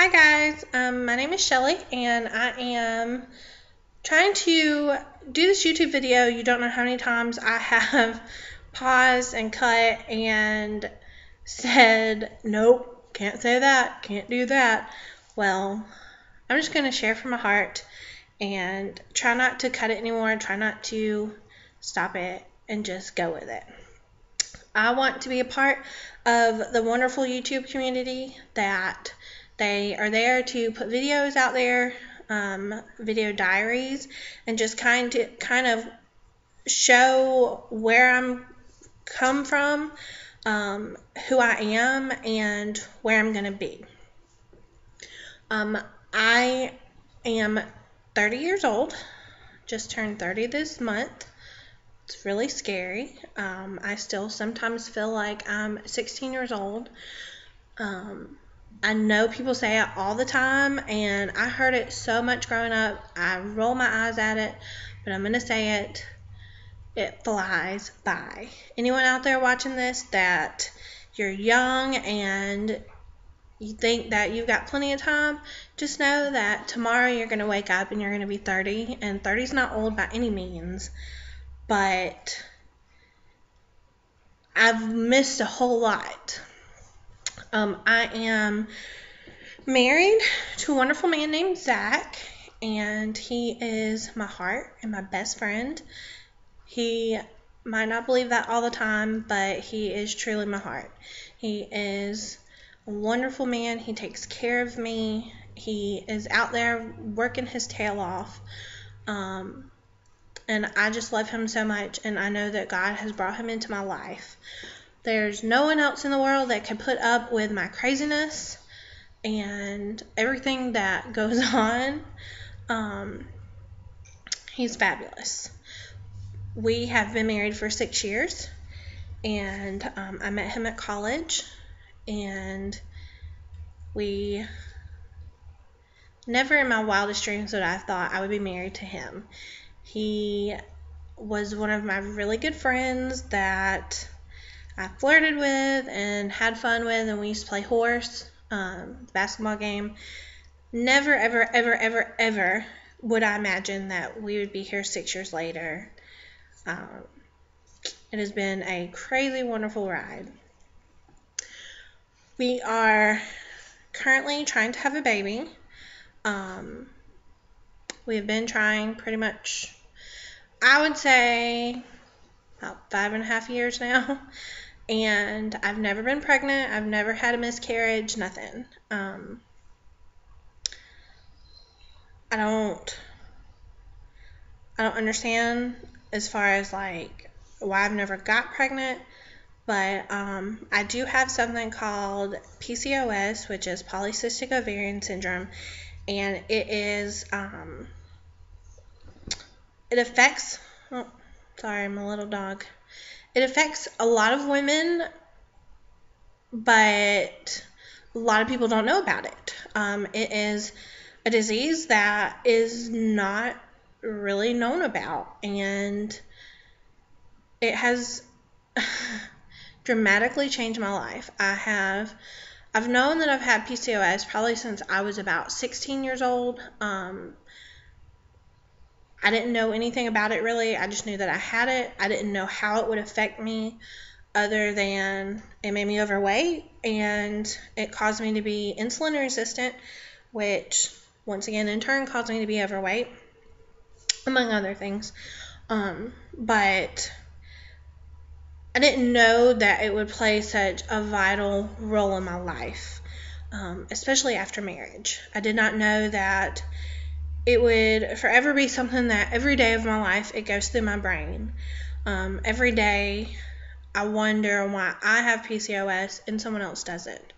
Hi guys, my name is Shelley and I am trying to do this YouTube video. You don't know how many times I have paused and cut and said, nope, can't say that, can't do that. Well, I'm just going to share from my heart and try not to cut it anymore, try not to stop it, and just go with it. I want to be a part of the wonderful YouTube community that they are there to put videos out there, video diaries, and just kind of show where I'm come from, who I am, and where I'm going to be. I am 30 years old, just turned 30 this month. It's really scary. I still sometimes feel like I'm 16 years old. I know people say it all the time, and I heard it so much growing up. I roll my eyes at it, but I'm going to say it. It flies by. Anyone out there watching this that you're young and you think that you've got plenty of time, just know that tomorrow you're going to wake up and you're going to be 30, and 30 is not old by any means. But I've missed a whole lot. I am married to a wonderful man named Zach, and he is my heart and my best friend. He might not believe that all the time, but he is truly my heart. He is a wonderful man. He takes care of me. He is out there working his tail off. And I just love him so much, and I know that God has brought him into my life. There's no one else in the world that can put up with my craziness and everything that goes on. He's fabulous. We have been married for 6 years, and I met him at college, and we never in my wildest dreams would I have thought I would be married to him. He was one of my really good friends that I flirted with and had fun with, and we used to play horse, basketball game. Never, ever, ever, ever, ever would I imagine that we would be here 6 years later. It has been a crazy, wonderful ride. We are currently trying to have a baby. We have been trying pretty much, I would say, about 5.5 years now, and I've never been pregnant. I've never had a miscarriage, nothing. I don't understand as far as like why I've never got pregnant, but I do have something called PCOS, which is polycystic ovarian syndrome, and it is it affects, oh, sorry, I'm a little dog. It affects a lot of women, but a lot of people don't know about it. It is a disease that is not really known about, and it has dramatically changed my life. I've known that I've had PCOS probably since I was about 16 years old. I didn't know anything about it really. I just knew that I had it. I didn't know how it would affect me other than it made me overweight, and it caused me to be insulin resistant, which once again in turn caused me to be overweight, among other things. But I didn't know that it would play such a vital role in my life, especially after marriage. I did not know that it would forever be something that every day of my life it goes through my brain. Every day I wonder why I have PCOS and someone else doesn't.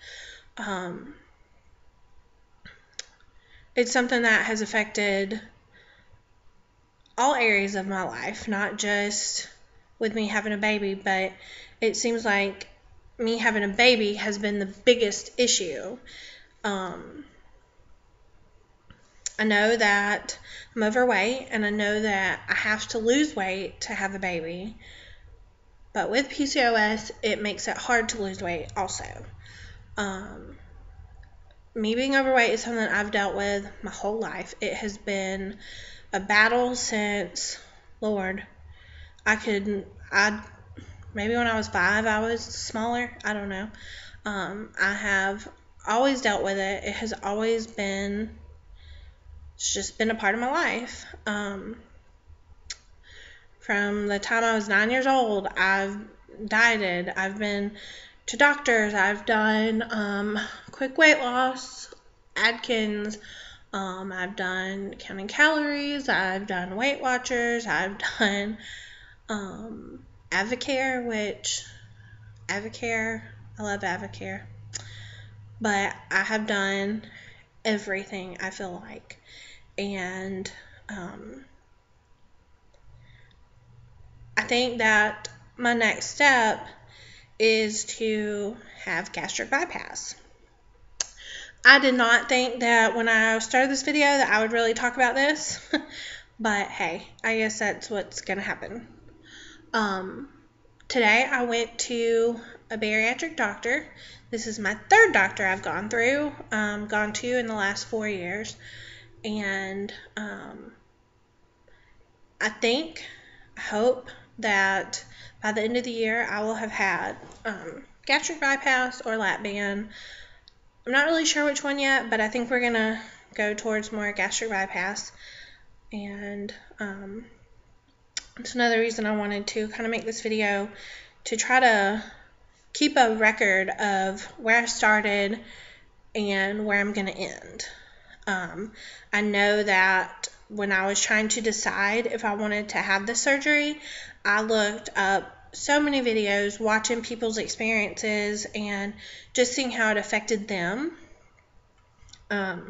It's something that has affected all areas of my life, not just with me having a baby, but it seems like me having a baby has been the biggest issue. I know that I'm overweight, and I know that I have to lose weight to have a baby. But with PCOS, it makes it hard to lose weight also. me being overweight is something I've dealt with my whole life. It has been a battle since, Lord, maybe when I was 5, I was smaller. I don't know. I have always dealt with it. It has always been, it's just been a part of my life. From the time I was 9 years old, I've dieted. I've been to doctors. I've done quick weight loss, Atkins. I've done counting calories. I've done Weight Watchers. I've done Avocare, I love Avocare. But I have done everything, I feel like. And I think that my next step is to have gastric bypass. I did not think that when I started this video that I would really talk about this, but hey, I guess that's what's going to happen. Today I went to a bariatric doctor. This is my 3rd doctor I've gone to in the last 4 years, and I hope that by the end of the year I will have had gastric bypass or lap band. I'm not really sure which one yet, but I think we're gonna go towards more gastric bypass, and it's another reason I wanted to kind of make this video, to try to keep a record of where I started and where I'm gonna end. I know that when I was trying to decide if I wanted to have the surgery, I looked up so many videos, watching people's experiences and just seeing how it affected them. I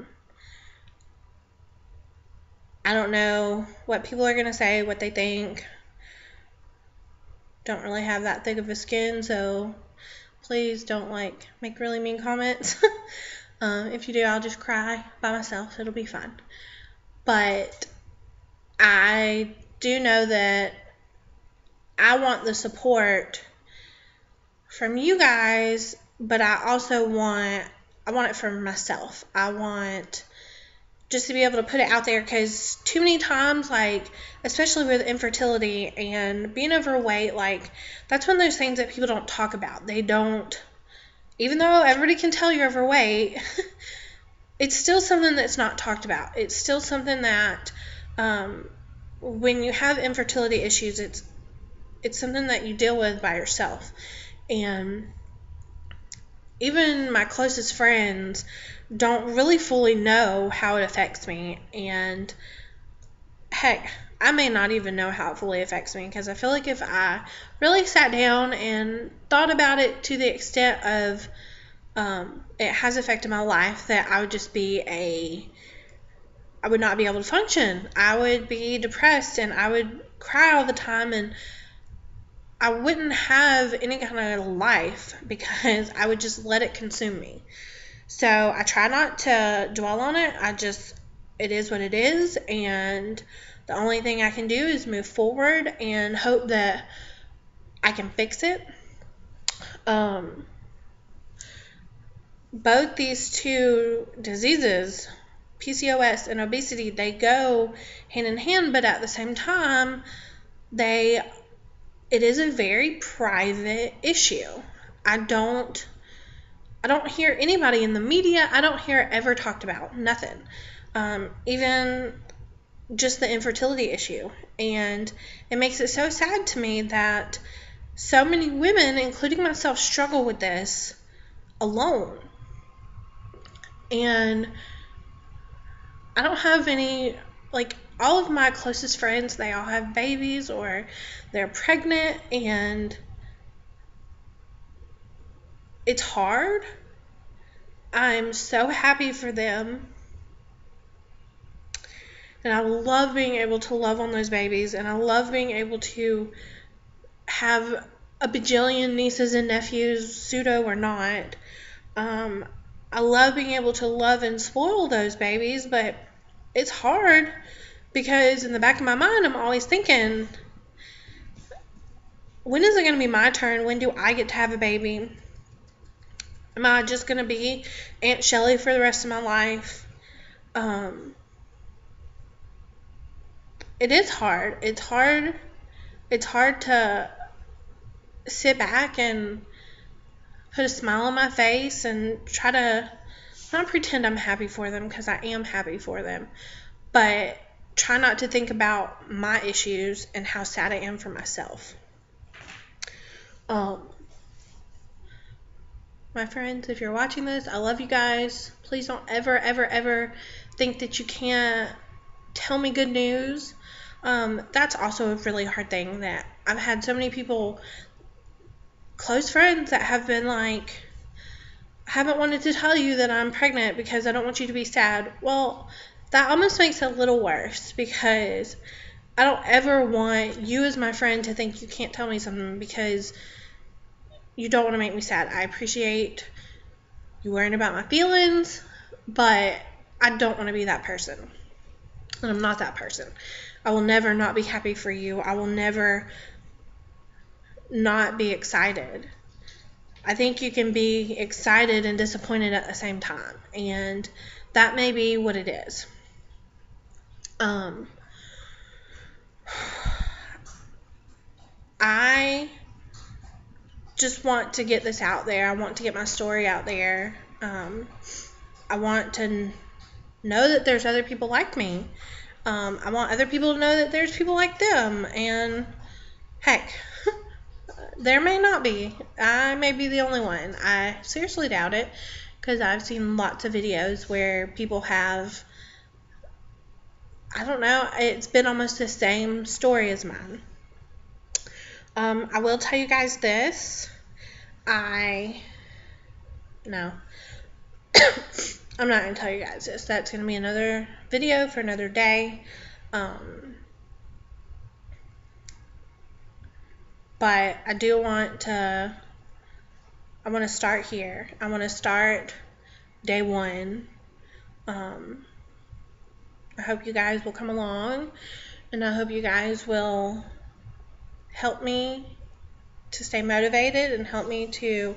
don't know what people are going to say, what they think. Don't really have that thick of a skin, so please don't make really mean comments. If you do, I'll just cry by myself. It'll be fine. But I do know that I want the support from you guys, but I also want it from myself. I want just to be able to put it out there, because too many times, especially with infertility and being overweight, that's one of those things that people don't talk about. They don't, even though everybody can tell you're overweight, it's still something that's not talked about. It's still something that when you have infertility issues, it's something that you deal with by yourself. And even my closest friends don't really fully know how it affects me. And heck, I may not even know how it fully affects me, because I feel like if I really sat down and thought about it to the extent of it has affected my life, that I would just I would not be able to function. I would be depressed and I would cry all the time, and I wouldn't have any kind of life, because I would just let it consume me. So I try not to dwell on it. It is what it is, and the only thing I can do is move forward and hope that I can fix it. Both these two diseases, PCOS and obesity, they go hand in hand, but at the same time, it is a very private issue. I don't hear anybody in the media, I don't hear it ever talked about, nothing. Even just the infertility issue. And it makes it so sad to me that so many women, including myself, struggle with this alone. And I don't have any, all of my closest friends, they all have babies or they're pregnant, and it's hard. I'm so happy for them, and I love being able to love on those babies, and I love being able to have a bajillion nieces and nephews, pseudo or not. I love being able to love and spoil those babies, but it's hard, because in the back of my mind, I'm always thinking, when is it going to be my turn? When do I get to have a baby? Am I just going to be Aunt Shelley for the rest of my life? It is hard. It's hard to sit back and put a smile on my face and try to not pretend I'm happy for them, because I am happy for them, but try not to think about my issues and how sad I am for myself. My friends, if you're watching this, I love you guys. Please don't ever, ever, ever think that you can't tell me good news. That's also a really hard thing, that I've had so many people, close friends, that have been like, I haven't wanted to tell you that I'm pregnant because I don't want you to be sad. Well, that almost makes it a little worse, because I don't ever want you as my friend to think you can't tell me something because you don't want to make me sad. I appreciate you worrying about my feelings, but I don't want to be that person. And I'm not that person. I will never not be happy for you. I will never not be excited. I think you can be excited and disappointed at the same time, and that may be what it is. I just want to get this out there. I want to get my story out there. I want to know that there's other people like me. I want other people to know that there's people like them. And heck, there may not be. I may be the only one. I seriously doubt it, because I've seen lots of videos where people have, I don't know, it's been almost the same story as mine. I will tell you guys this. No. I'm not going to tell you guys this. That's going to be another video for another day. But I do want to, I want to start here. I want to start day one. I hope you guys will come along, and I hope you guys will help me to stay motivated and help me to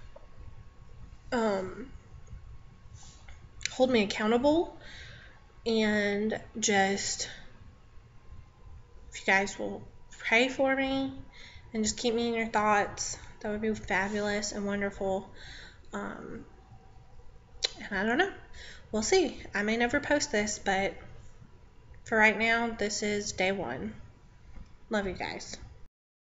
hold me accountable, and just, if you guys will pray for me and just keep me in your thoughts, that would be fabulous and wonderful. And I don't know, we'll see. I may never post this, but for right now, this is day one. Love you guys.